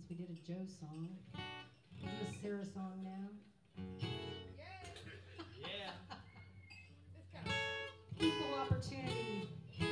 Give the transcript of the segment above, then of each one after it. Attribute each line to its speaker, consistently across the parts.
Speaker 1: We did a Joe song. We'll do a Sarah song now.
Speaker 2: Yeah.
Speaker 1: Equal opportunity.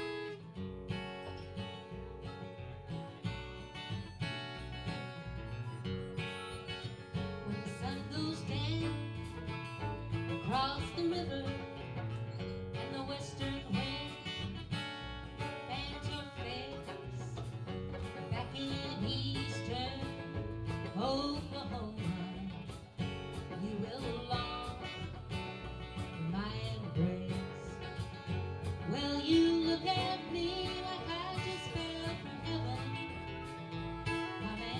Speaker 3: When the sun goes down across the river and the western wind fans your face back in eastern Oklahoma, you will long for my embrace. Well, you look at me like I just fell from heaven. I'm an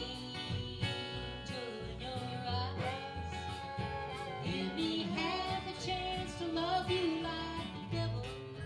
Speaker 3: angel in your eyes. Give me half a chance to love you like the devil.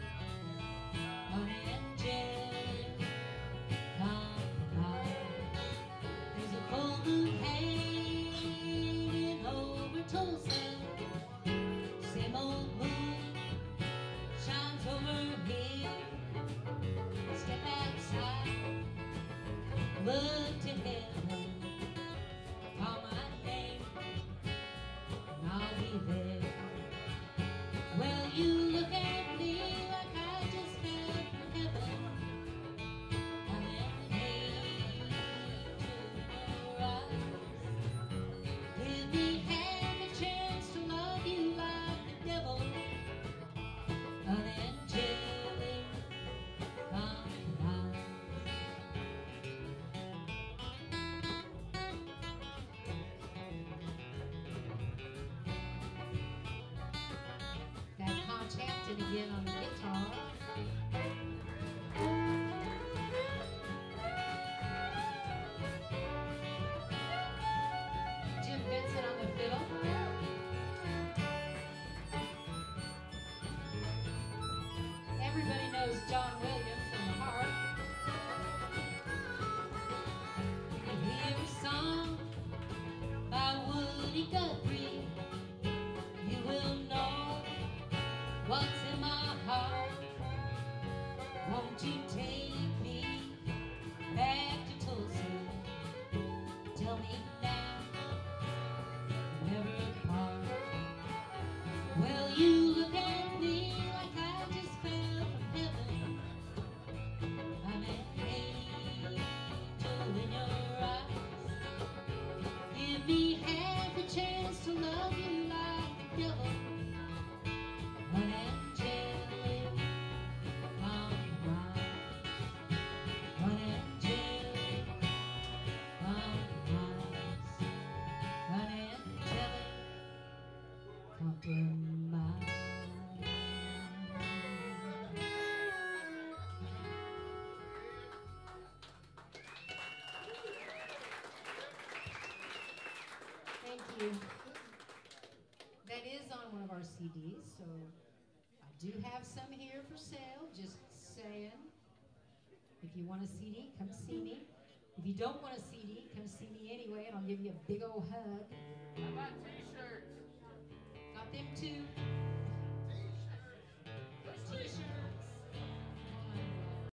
Speaker 3: Unangelic compromise. There's a full moon hanging over Tulsa. Same old moon shines overhead. Step outside, look to heaven. Call my name, and I'll be there. Well, you look at me like I just fell from heaven. I'm an angel in your eyes. Give me half a chance to love you like the devil. Unangelic compromise.
Speaker 1: Got Conch Hampton again on the guitar. Vincent on the fiddle. Everybody knows John Williams on the harp.
Speaker 3: You hear a song by Woody Guthrie, you will know what's in my heart. Won't you take me back to Tulsa? Tell me now, never part. Well, you look at me like I just fell from heaven. I'm an angel in your eyes. Give me half a chance to love you like the devil. Unangelic compromise. Unangelic compromise. Unangelic compromise.
Speaker 1: Thank you. That is on one of our CDs, so I do have some here for sale, just saying. If you want a CD, come see me. If you don't want a CD, come see me anyway, and I'll give you a big old hug.
Speaker 2: How about t-shirts?
Speaker 1: Got them too.